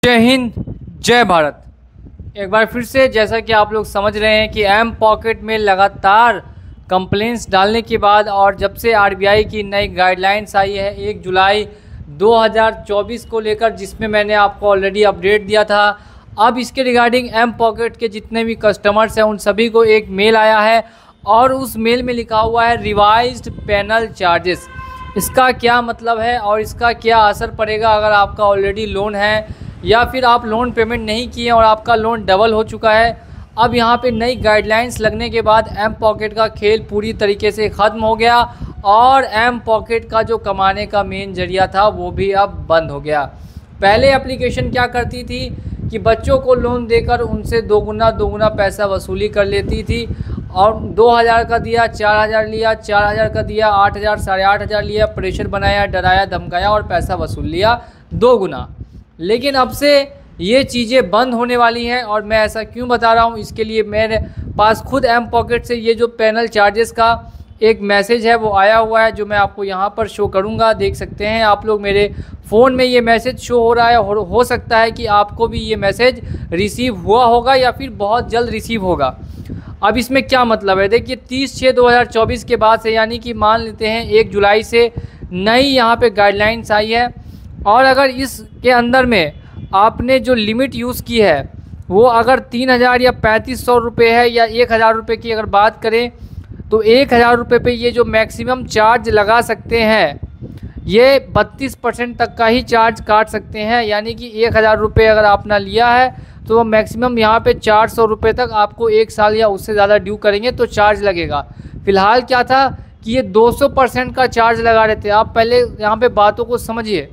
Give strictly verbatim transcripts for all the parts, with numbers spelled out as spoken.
जय हिंद, जय भारत। एक बार फिर से जैसा कि आप लोग समझ रहे हैं कि एम पॉकेट में लगातार कंप्लेंट्स डालने के बाद और जब से आरबीआई की नई गाइडलाइंस आई है एक जुलाई दो हज़ार चौबीस को लेकर, जिसमें मैंने आपको ऑलरेडी अपडेट दिया था, अब इसके रिगार्डिंग एम पॉकेट के जितने भी कस्टमर्स हैं उन सभी को एक मेल आया है और उस मेल में लिखा हुआ है रिवाइज्ड पेनल चार्जेस। इसका क्या मतलब है और इसका क्या असर पड़ेगा अगर आपका ऑलरेडी लोन है या फिर आप लोन पेमेंट नहीं किए और आपका लोन डबल हो चुका है। अब यहाँ पे नई गाइडलाइंस लगने के बाद एम पॉकेट का खेल पूरी तरीके से ख़त्म हो गया और एम पॉकेट का जो कमाने का मेन जरिया था वो भी अब बंद हो गया। पहले एप्लीकेशन क्या करती थी कि बच्चों को लोन देकर उनसे दोगुना दोगुना पैसा वसूली कर लेती थी और दो हज़ार का दिया, चार हज़ार लिया, चार हज़ार का दिया, आठ हज़ार, साढ़े आठ हज़ार लिया, प्रेशर बनाया, डराया, धमकाया और पैसा वसूल लिया दो गुना। लेकिन अब से ये चीज़ें बंद होने वाली हैं और मैं ऐसा क्यों बता रहा हूँ, इसके लिए मेरे पास खुद एम पॉकेट से ये जो पेनल चार्जेस का एक मैसेज है वो आया हुआ है, जो मैं आपको यहाँ पर शो करूँगा। देख सकते हैं आप लोग, मेरे फ़ोन में ये मैसेज शो हो रहा है और हो सकता है कि आपको भी ये मैसेज रिसीव हुआ होगा या फिर बहुत जल्द रिसीव होगा। अब इसमें क्या मतलब है, देखिए तीस छः दो हज़ार चौबीस के बाद से, यानी कि मान लेते हैं एक जुलाई से नई यहाँ पे गाइडलाइंस आई है और अगर इसके अंदर में आपने जो लिमिट यूज़ की है वो अगर तीन हज़ार या पैंतीस सौ रुपये है या एक हज़ार रुपये की अगर बात करें तो एक हज़ार रुपये पे ये जो मैक्सिमम चार्ज लगा सकते हैं ये बत्तीस परसेंट तक का ही चार्ज काट सकते हैं। यानी कि एक हज़ार रुपये अगर आपने लिया है तो मैक्सिमम यहाँ पे चार सौ रुपये तक आपको एक साल या उससे ज़्यादा ड्यू करेंगे तो चार्ज लगेगा। फ़िलहाल क्या था कि ये दो सौ परसेंट का चार्ज लगा रहे थे। आप पहले यहाँ पे बातों को समझिए,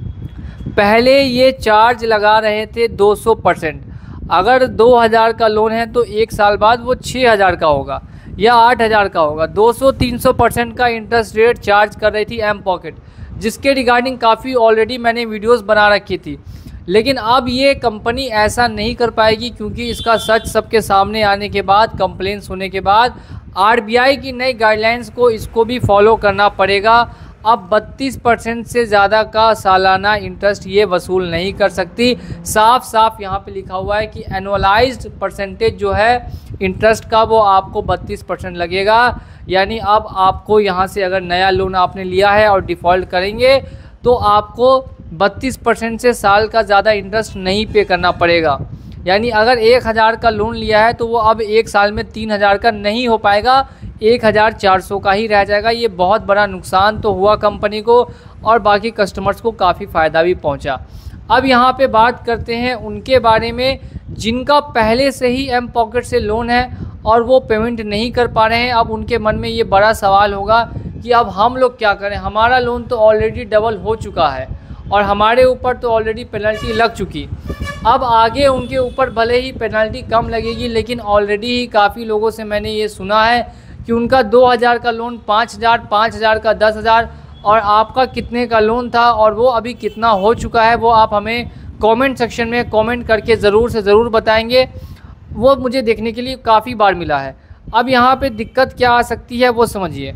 पहले ये चार्ज लगा रहे थे दो सौ परसेंट। अगर दो हज़ार का लोन है तो एक साल बाद वो छः हज़ार का होगा या आठ हज़ार का होगा। दो सौ तीन सौ परसेंट का इंटरेस्ट रेट चार्ज कर रही थी एम पॉकेट, जिसके रिगार्डिंग काफ़ी ऑलरेडी मैंने वीडियोस बना रखी थी। लेकिन अब ये कंपनी ऐसा नहीं कर पाएगी क्योंकि इसका सच सबके सामने आने के बाद, कंप्लेंट्स होने के बाद आरबीआई की नई गाइडलाइंस को इसको भी फॉलो करना पड़ेगा। अब बत्तीस परसेंट से ज़्यादा का सालाना इंटरेस्ट ये वसूल नहीं कर सकती। साफ साफ यहाँ पे लिखा हुआ है कि एनुअलाइज्ड परसेंटेज जो है इंटरेस्ट का वो आपको बत्तीस परसेंट लगेगा। यानी अब आपको यहाँ से अगर नया लोन आपने लिया है और डिफ़ॉल्ट करेंगे तो आपको बत्तीस परसेंट से साल का ज़्यादा इंटरेस्ट नहीं पे करना पड़ेगा। यानी अगर एक हज़ार का लोन लिया है तो वो अब एक साल में तीन हज़ार का नहीं हो पाएगा, एक हज़ार चार सौ का ही रह जाएगा। ये बहुत बड़ा नुकसान तो हुआ कंपनी को और बाकी कस्टमर्स को काफ़ी फ़ायदा भी पहुंचा। अब यहाँ पे बात करते हैं उनके बारे में जिनका पहले से ही एम पॉकेट से लोन है और वो पेमेंट नहीं कर पा रहे हैं। अब उनके मन में ये बड़ा सवाल होगा कि अब हम लोग क्या करें, हमारा लोन तो ऑलरेडी डबल हो चुका है और हमारे ऊपर तो ऑलरेडी पेनल्टी लग चुकी। अब आगे उनके ऊपर भले ही पेनल्टी कम लगेगी, लेकिन ऑलरेडी ही काफ़ी लोगों से मैंने ये सुना है कि उनका दो हज़ार का लोन पाँच हज़ार, पाँच हज़ार का दस हज़ार और आपका कितने का लोन था और वो अभी कितना हो चुका है वो आप हमें कमेंट सेक्शन में कमेंट करके ज़रूर से ज़रूर बताएंगे। वो मुझे देखने के लिए काफ़ी बार मिला है। अब यहाँ पे दिक्कत क्या आ सकती है वो समझिए।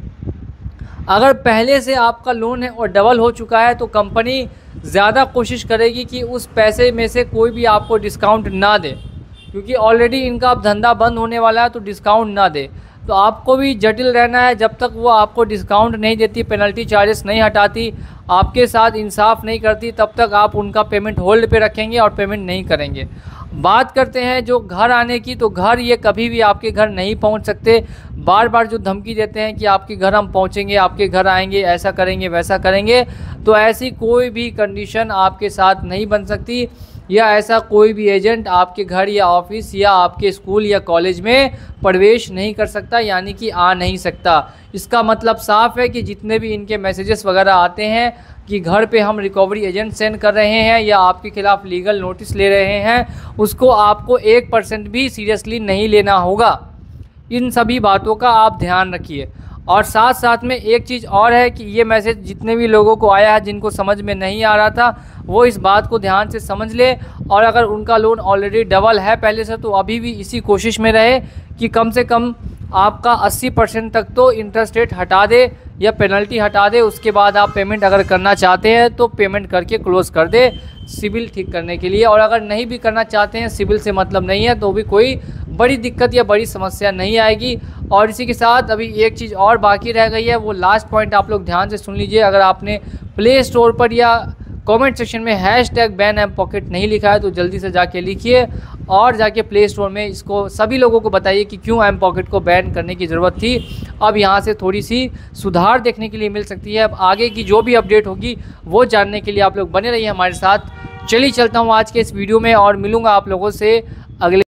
अगर पहले से आपका लोन है और डबल हो चुका है तो कंपनी ज़्यादा कोशिश करेगी कि उस पैसे में से कोई भी आपको डिस्काउंट ना दे, क्योंकि ऑलरेडी इनका अब धंधा बंद होने वाला है तो डिस्काउंट ना दे। तो आपको भी जटिल रहना है जब तक वो आपको डिस्काउंट नहीं देती, पेनल्टी चार्जेस नहीं हटाती, आपके साथ इंसाफ नहीं करती, तब तक आप उनका पेमेंट होल्ड पे रखेंगे और पेमेंट नहीं करेंगे। बात करते हैं जो घर आने की, तो घर ये कभी भी आपके घर नहीं पहुंच सकते। बार बार जो धमकी देते हैं कि आपके घर हम पहुंचेंगे, आपके घर आएंगे, ऐसा करेंगे, वैसा करेंगे, तो ऐसी कोई भी कंडीशन आपके साथ नहीं बन सकती या ऐसा कोई भी एजेंट आपके घर या ऑफिस या आपके स्कूल या कॉलेज में प्रवेश नहीं कर सकता, यानी कि आ नहीं सकता। इसका मतलब साफ है कि जितने भी इनके मैसेजेस वगैरह आते हैं कि घर पे हम रिकवरी एजेंट सेंड कर रहे हैं या आपके खिलाफ़ लीगल नोटिस ले रहे हैं, उसको आपको एक परसेंट भी सीरियसली नहीं लेना होगा। इन सभी बातों का आप ध्यान रखिए। और साथ साथ में एक चीज़ और है कि ये मैसेज जितने भी लोगों को आया है जिनको समझ में नहीं आ रहा था वो इस बात को ध्यान से समझ ले, और अगर उनका लोन ऑलरेडी डबल है पहले से तो अभी भी इसी कोशिश में रहे कि कम से कम आपका अस्सी परसेंट तक तो इंटरेस्ट रेट हटा दे या पेनल्टी हटा दे। उसके बाद आप पेमेंट अगर करना चाहते हैं तो पेमेंट करके क्लोज़ कर दे सिबिल ठीक करने के लिए। और अगर नहीं भी करना चाहते हैं, सिबिल से मतलब नहीं है, तो भी कोई बड़ी दिक्कत या बड़ी समस्या नहीं आएगी। और इसी के साथ अभी एक चीज़ और बाकी रह गई है, वो लास्ट पॉइंट आप लोग ध्यान से सुन लीजिए। अगर आपने प्ले स्टोर पर या कमेंट सेक्शन में hashtag ban mPokket नहीं लिखा है तो जल्दी से जाके लिखिए और जाके प्ले स्टोर में इसको सभी लोगों को बताइए कि क्यों एम पॉकेट को बैन करने की ज़रूरत थी। अब यहाँ से थोड़ी सी सुधार देखने के लिए मिल सकती है। अब आगे की जो भी अपडेट होगी वो जानने के लिए आप लोग बने रहिए हमारे साथ। चलिए चलता हूँ आज के इस वीडियो में और मिलूँगा आप लोगों से अगले